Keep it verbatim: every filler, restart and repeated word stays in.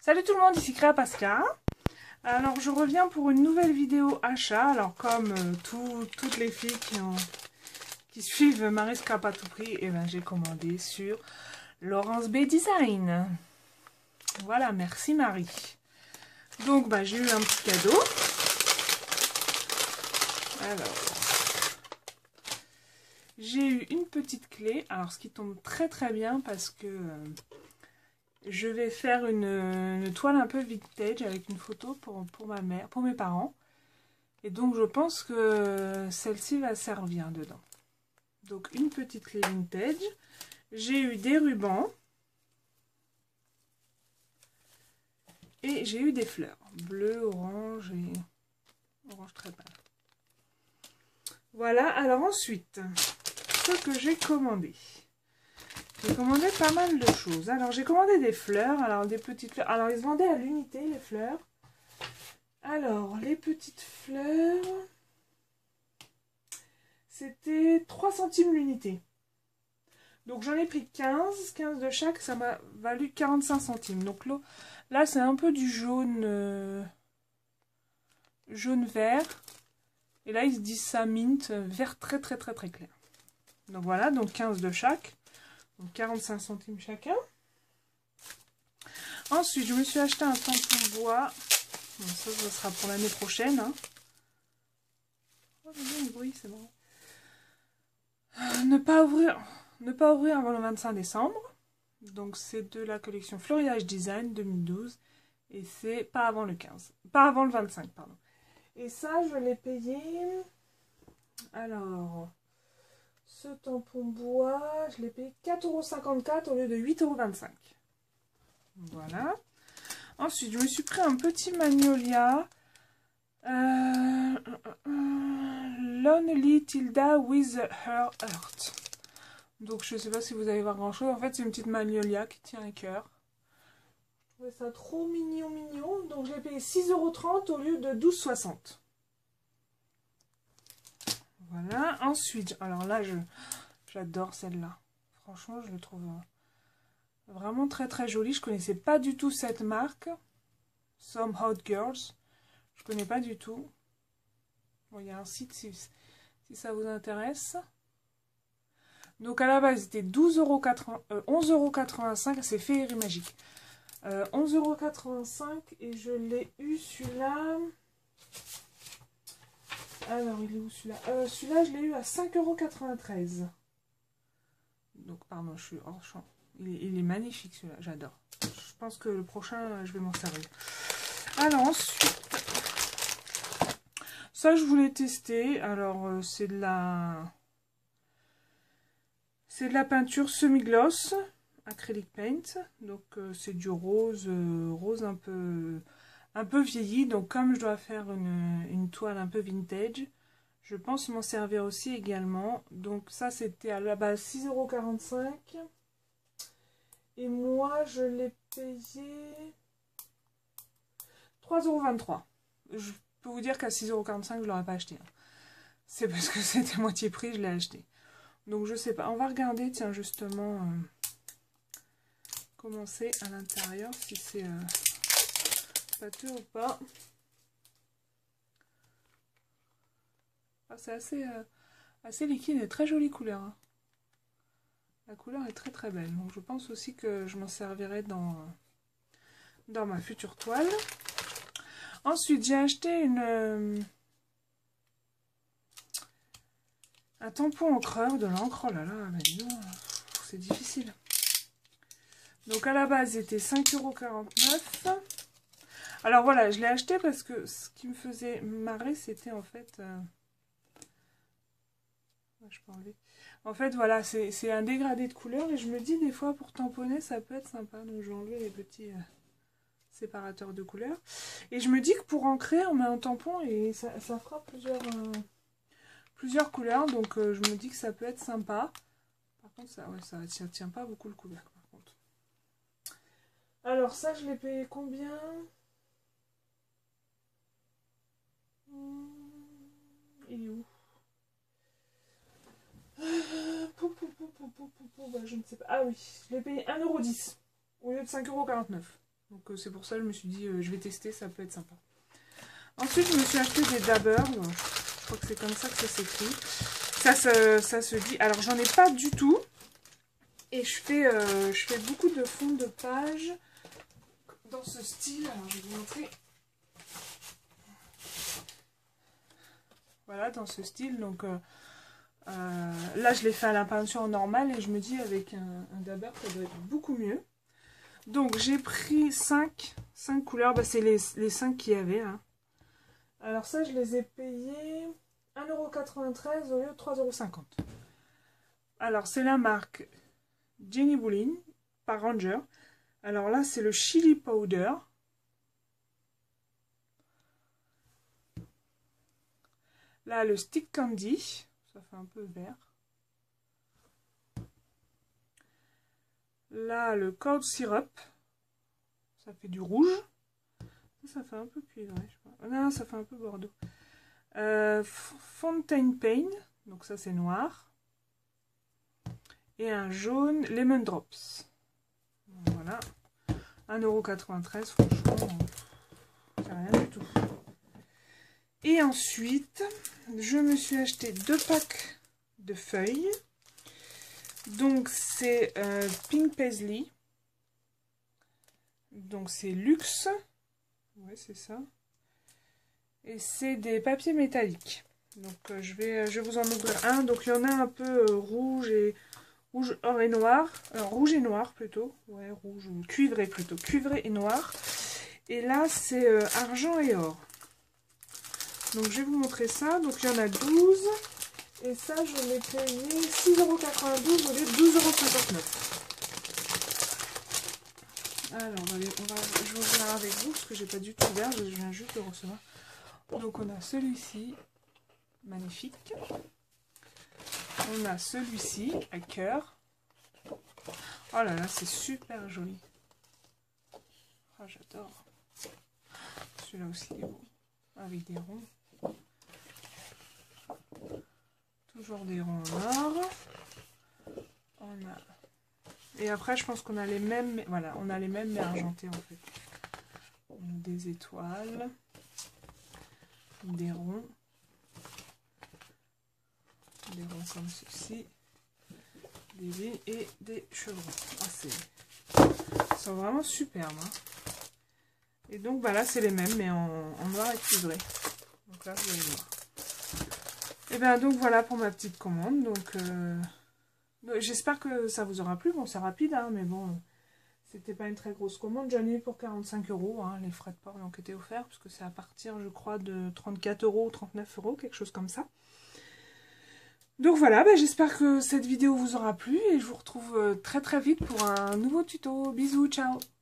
Salut tout le monde, ici Créa Pascal. Alors je reviens pour une nouvelle vidéo achat. Alors comme euh, tout, toutes les filles qui, ont, qui suivent Marie Scrap à tout prix, et ben, j'ai commandé sur Laurence B Design. Voilà, merci Marie. Donc bah, j'ai eu un petit cadeau. Alors, j'ai eu une petite clé. Alors ce qui tombe très très bien parce que... Euh, je vais faire une, une toile un peu vintage avec une photo pour, pour ma mère, pour mes parents. Et donc je pense que celle-ci va servir dedans. Donc une petite clé vintage. J'ai eu des rubans. Et j'ai eu des fleurs. Bleu, orange et orange très pâle. Voilà, alors ensuite, ce que j'ai commandé. J'ai commandé pas mal de choses. Alors, j'ai commandé des fleurs. Alors, des petites fleurs. Alors, ils se vendaient à l'unité, les fleurs. Alors, les petites fleurs... C'était trois centimes l'unité. Donc, j'en ai pris quinze. quinze de chaque. Ça m'a valu quarante-cinq centimes. Donc, là, là c'est un peu du jaune... Euh, jaune-vert. Et là, ils se disent ça mint. Vert très, très, très, très clair. Donc, voilà. Donc, quinze de chaque. Donc quarante-cinq centimes chacun. Ensuite, je me suis acheté un tampon bois. Bon, ça, ça sera pour l'année prochaine. Hein. Oh, le bruit, c'est bon. Euh, ne pas ouvrir, ne pas ouvrir avant le vingt-cinq décembre. Donc, c'est de la collection Floriage Design deux mille douze. Et c'est pas avant le quinze. Pas avant le vingt-cinq, pardon. Et ça, je l'ai payé. Alors... Ce tampon bois, je l'ai payé quatre euros cinquante-quatre au lieu de huit euros vingt-cinq. Voilà. Ensuite, je me suis pris un petit magnolia. Euh, Lonely Tilda with her heart. Donc, je ne sais pas si vous allez voir grand chose. En fait, c'est une petite magnolia qui tient un cœur. Je trouvais ça trop mignon, mignon. Donc, je l'ai payé six euros trente au lieu de douze euros soixante. Voilà. Ensuite, alors là, je j'adore celle-là. Franchement, je le trouve vraiment très très jolie. Je connaissais pas du tout cette marque. Some Hot Girls. Je connais pas du tout. Bon, il y a un site si, si ça vous intéresse. Donc à la base, c'était douze euros quatre-vingts, euh, onze euros quatre-vingt-cinq. C'est Féerie Magique. Euh, onze euros quatre-vingt-cinq et je l'ai eu celui-là. Alors, il est où celui-là euh, Celui-là, je l'ai eu à cinq euros quatre-vingt-treize. Donc, pardon, je suis hors champ. Il est, il est magnifique celui-là, j'adore. Je pense que le prochain, je vais m'en servir. Alors, ensuite, ça, je voulais tester. Alors, euh, c'est de la... C'est de la peinture semi-gloss, acrylic paint. Donc, euh, c'est du rose, euh, rose un peu... un peu vieilli, donc comme je dois faire une, une toile un peu vintage, je pense m'en servir aussi également. Donc ça, c'était à la base six euros quarante-cinq. Et moi, je l'ai payé trois euros vingt-trois. Je peux vous dire qu'à six euros quarante-cinq, je ne l'aurais pas acheté. Hein. C'est parce que c'était moitié prix, je l'ai acheté. Donc je sais pas. On va regarder, tiens, justement, euh, comment c'est à l'intérieur, si c'est... Euh, pâteux ou pas. Ah, c'est assez, euh, assez liquide et très jolie couleur. Hein. La couleur est très très belle. Donc je pense aussi que je m'en servirai dans, dans ma future toile. Ensuite, j'ai acheté une, euh, un tampon encreur, de l'encre. Oh là là, c'est difficile. Donc à la base, il était cinq euros quarante-neuf. Alors voilà, je l'ai acheté parce que ce qui me faisait marrer, c'était en fait... Euh... Je peux enlever. En fait, voilà, c'est un dégradé de couleur. Et je me dis, des fois, pour tamponner, ça peut être sympa. Donc, je vais enlever les petits euh, séparateurs de couleurs. Et je me dis que pour ancrer, on met un tampon et ça, ça fera plusieurs, euh, plusieurs couleurs. Donc, euh, je me dis que ça peut être sympa. Par contre, ça ouais, ça, ça tient pas beaucoup le couvercle. Par contre. Alors, ça, je l'ai payé combien? Il est où? Pou, pou, pou, pou, pou, pou, pou, bah, je ne sais pas. Ah oui, je l'ai payé un euro dix au lieu de cinq euros quarante-neuf. Donc euh, c'est pour ça que je me suis dit, euh, je vais tester, ça peut être sympa. Ensuite, je me suis acheté des dabbers. Bon, je crois que c'est comme ça que ça s'écrit. Ça, ça, ça se dit... Alors, j'en ai pas du tout. Et je fais, euh, je fais beaucoup de fonds de page dans ce style. Alors, je vais vous montrer. Voilà, dans ce style. Donc, euh, euh, là, je l'ai fait à la peinture normale. Et je me dis, avec un, un dabber, ça doit être beaucoup mieux. Donc, j'ai pris cinq couleurs. Bah, c'est les, les cinq qu'il y avait. Hein. Alors, ça, je les ai payés un euro quatre-vingt-treize au lieu de trois euros cinquante. Alors, c'est la marque Jenny Boulin par Ranger. Alors là, c'est le Chili Powder. Là, le Stick Candy. Ça fait un peu vert. Là, le Cold Syrup. Ça fait du rouge. Ça fait un peu cuivré, je crois. Non, ça fait un peu bordeaux. Euh, Fountain Pain. Donc ça, c'est noir. Et un jaune Lemon Drops. Voilà. un euro quatre-vingt-treize, franchement, c'est rien du tout. Et ensuite, je me suis acheté deux packs de feuilles. Donc c'est euh, Pink Paisley. Donc c'est luxe. Ouais, c'est ça. Et c'est des papiers métalliques. Donc euh, je, vais, je vais vous en ouvrir un. Donc il y en a un peu euh, rouge et rouge, or et noir. Euh, rouge et noir plutôt. Ouais, rouge, cuivré plutôt. Cuivré et noir. Et là c'est euh, argent et or. Donc je vais vous montrer ça. Donc il y en a douze. Et ça je l'ai payé six euros quatre-vingt-douze au lieu de douze euros cinquante-neuf. Alors, on va aller, on va, je vais ouvrir avec vous parce que j'ai pas du tout ouvert, je viens juste de recevoir. Donc, on a celui-ci, magnifique. On a celui-ci, à cœur. Oh là là, c'est super joli. Ah, oh, j'adore. Celui-là aussi est beau, avec des ronds. Toujours des ronds en or. On a... Et après, je pense qu'on a les mêmes, voilà, on a les mêmes mais argentés en fait. On a des étoiles, des ronds, des ronds comme ceci, des lignes et des chevrons. Ah, ils sont vraiment superbes. Hein. Et donc, bah là, c'est les mêmes mais en, en noir et cuivré. Donc là, vous allez voir. Et bien, donc voilà pour ma petite commande. Donc. Euh... J'espère que ça vous aura plu. Bon, c'est rapide, hein, mais bon, c'était pas une très grosse commande. J'en ai eu pour quarante-cinq euros. Hein, les frais de port ont été offerts, parce que c'est à partir, je crois, de trente-quatre euros ou trente-neuf euros, quelque chose comme ça. Donc voilà, bah, j'espère que cette vidéo vous aura plu et je vous retrouve très très vite pour un nouveau tuto. Bisous, ciao!